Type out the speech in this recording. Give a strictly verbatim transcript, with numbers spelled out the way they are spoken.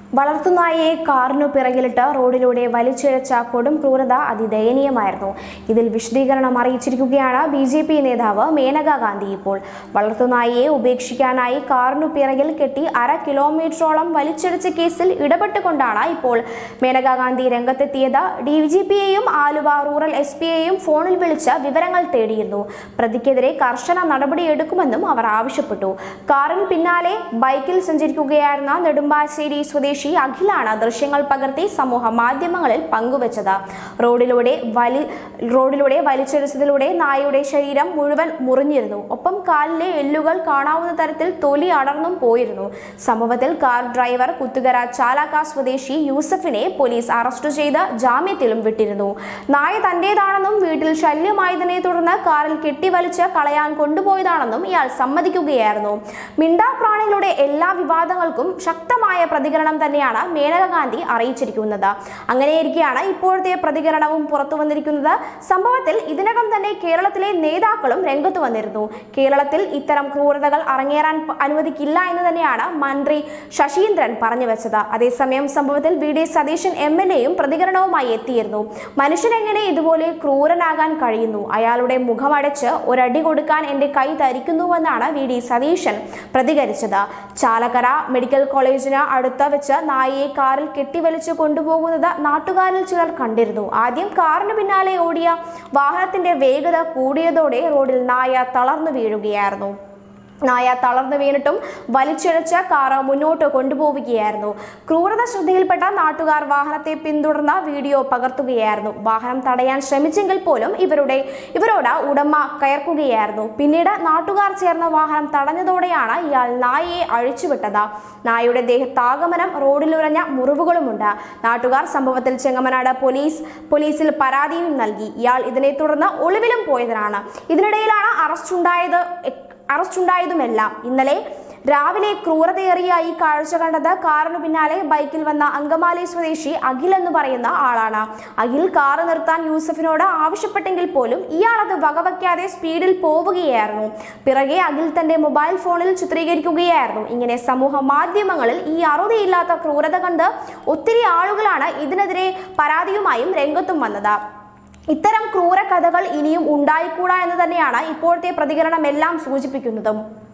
വളർത്തുനായയെ കാറിനു പിറകിലിട്ട് റോഡിലൂടെ വലിച്ചിഴച്ച കൊടും ക്രൂരത അതിദയനീയമായിരുന്നു. ഇതിൽ വിശദീകരണം അറിയിച്ചിരിക്കുകയാണ് ബി ജെ പി നേതാവ് മേനക ഗാന്ധി. ഇപ്പോൾ വളർത്തുനായയെ ഉപേക്ഷിക്കാനായി കാറിനു പിറകിൽ കെട്ടി അര കിലോമീറ്ററോളം വലിച്ചിഴച്ച കേസിൽ ഇടപെട്ടുകൊണ്ടാണ് ഇപ്പോൾ മേനക ഗാന്ധി രംഗത്തെത്തിയത്. ഡി ജി പിയെയും ആലുവ റൂറൽ എസ് പിയെയും ഫോണിൽ വിളിച്ച് വിവരങ്ങൾ തേടിയിരുന്നു. പ്രതിക്കെതിരെ കർശന നടപടിയെടുക്കുമെന്നും അവർ ആവശ്യപ്പെട്ടു. കാറിന് പിന്നാലെ ബൈക്കിൽ സഞ്ചരിക്കുകയായിരുന്ന നെടുമ്പാശ്ശേരി സ്വദേശി അഖിലാണ് ദൃശ്യങ്ങൾ പകർത്തി സമൂഹ മാധ്യമങ്ങളിൽ പങ്കുവച്ചത്. റോഡിലൂടെ വലി റോഡിലൂടെ വലിച്ചിഴച്ചതിലൂടെ നായയുടെ ശരീരം മുഴുവൻ മുറിഞ്ഞിരുന്നു. ഒപ്പം കാലിലെ എല്ലുകൾ കാണാവുന്ന തരത്തിൽ തൊലി അടർന്നും പോയിരുന്നു. സംഭവത്തിൽ കാർ ഡ്രൈവർ കുത്തുകര ചാലാക്ക സ്വദേശി യൂസഫിനെ പോലീസ് അറസ്റ്റ് ചെയ്ത് ജാമ്യത്തിലും വിട്ടിരുന്നു. നായ തന്റേതാണെന്നും വീട്ടിൽ ശല്യമായതിനെ തുടർന്ന് കാറിൽ കെട്ടിവലിച്ച് കളയാൻ കൊണ്ടുപോയതാണെന്നും ഇയാൾ സമ്മതിക്കുകയായിരുന്നു. മിണ്ടാപ്രാണികളുടെ എല്ലാ വിവാദങ്ങൾക്കും ശക്തമായ പ്രതികരണം തന്നെയാണ് മേനക ഗാന്ധി അറിയിച്ചിരിക്കുന്നത്. അങ്ങനെയിരിക്കെയാണ് ഇപ്പോഴത്തെ പ്രതികരണവും പുറത്തു വന്നിരിക്കുന്നത്. സംഭവത്തിൽ ഇതിനകം തന്നെ കേരളത്തിലെ നേതാക്കളും രംഗത്ത് വന്നിരുന്നു. കേരളത്തിൽ ഇത്തരം ക്രൂരതകൾ അരങ്ങേറാൻ അനുവദിക്കില്ല എന്ന് തന്നെയാണ് മന്ത്രി ശശീന്ദ്രൻ പറഞ്ഞു വെച്ചത്. അതേസമയം സംഭവത്തിൽ V D Satheesan M L എയും പ്രതികരണവുമായി എത്തിയിരുന്നു. മനുഷ്യനെങ്ങനെ ഇതുപോലെ ക്രൂരനാകാൻ കഴിയുന്നു? അയാളുടെ മുഖമടച്ച് ഒരടി കൊടുക്കാൻ എന്റെ കൈ ധരിക്കുന്നുവെന്നാണ് വി ഡി സതീശൻ പ്രതികരിച്ചത്. ചാലക്കര മെഡിക്കൽ കോളേജിന് അടുത്ത വെച്ച് നായയെ കാറിൽ കെട്ടിവലിച്ച് കൊണ്ടുപോകുന്നത് നാട്ടുകാരിൽ ചിലർ കണ്ടിരുന്നു. ആദ്യം കാറിന് പിന്നാലെ ഓടിയ വാഹനത്തിന്റെ വേഗത കൂടിയതോടെ റോഡിൽ നായ തളർന്നു വീഴുകയായിരുന്നു. നായ തളർന്നു വീണിട്ടും വലിച്ചിഴച്ച കാറ് മുന്നോട്ട് കൊണ്ടുപോവുകയായിരുന്നു. ക്രൂരത ശ്രദ്ധയിൽപ്പെട്ട നാട്ടുകാർ വാഹനത്തെ പിന്തുടർന്ന വീഡിയോ പകർത്തുകയായിരുന്നു. വാഹനം തടയാൻ ശ്രമിച്ചെങ്കിൽ പോലും ഇവരുടെ ഇവരോട് ഉടമ കയർക്കുകയായിരുന്നു. പിന്നീട് നാട്ടുകാർ ചേർന്ന വാഹനം തടഞ്ഞതോടെയാണ് ഇയാൾ നായയെ അഴിച്ചുവിട്ടത്. നായയുടെ ദേഹത്താകമനം റോഡിലുരഞ്ഞ മുറിവുകളുമുണ്ട്. നാട്ടുകാർ സംഭവത്തിൽ ചെങ്ങമനാട് പോലീസ് പോലീസിൽ പരാതിയും നൽകി. ഇയാൾ ഇതിനെ തുടർന്ന് ഒളിവിലും പോയതിനാണ്. ഇതിനിടയിലാണ് അറസ്റ്റുണ്ടായത് അറസ്റ്റുണ്ടായതുമെല്ലാം. ഇന്നലെ രാവിലെ ക്രൂരതയേറിയ ഈ കാഴ്ച കണ്ടത് കാറിനു പിന്നാലെ ബൈക്കിൽ വന്ന അങ്കമാലി സ്വദേശി അഖിൽ എന്ന് പറയുന്ന ആളാണ്. അഖിൽ കാറ് നിർത്താൻ യൂസഫിനോട് ആവശ്യപ്പെട്ടെങ്കിൽ പോലും ഇയാൾ അത് വകവയ്ക്കാതെ സ്പീഡിൽ പോവുകയായിരുന്നു. പിറകെ അഖിൽ തന്റെ മൊബൈൽ ഫോണിൽ ചിത്രീകരിക്കുകയായിരുന്നു. ഇങ്ങനെ സമൂഹ മാധ്യമങ്ങളിൽ ഈ അറുതിയില്ലാത്ത ക്രൂരത കണ്ട് ഒത്തിരി ആളുകളാണ് ഇതിനെതിരെ പരാതിയുമായും രംഗത്തും വന്നത്. ഇത്തരം ക്രൂര കഥകൾ ഇനിയും ഉണ്ടായിക്കൂടാ എന്ന് തന്നെയാണ് ഇപ്പോഴത്തെ പ്രതികരണമെല്ലാം സൂചിപ്പിക്കുന്നതും.